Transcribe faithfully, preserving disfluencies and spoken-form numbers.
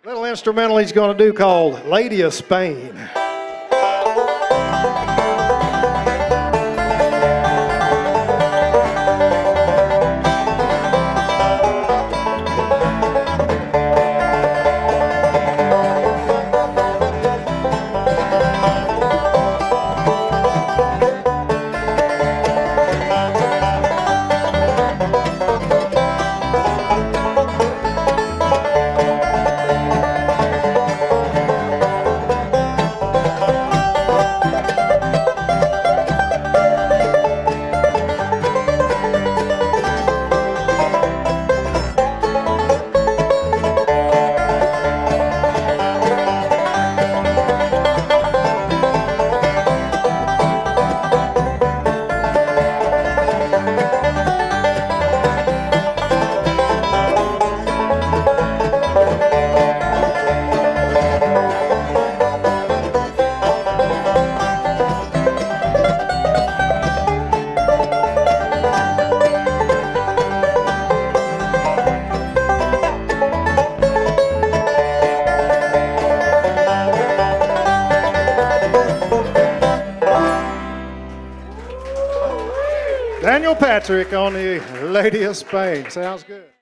Little instrumental he's going to do called Lady of Spain. Daniel Patrick on the Lady of Spain. Sounds good.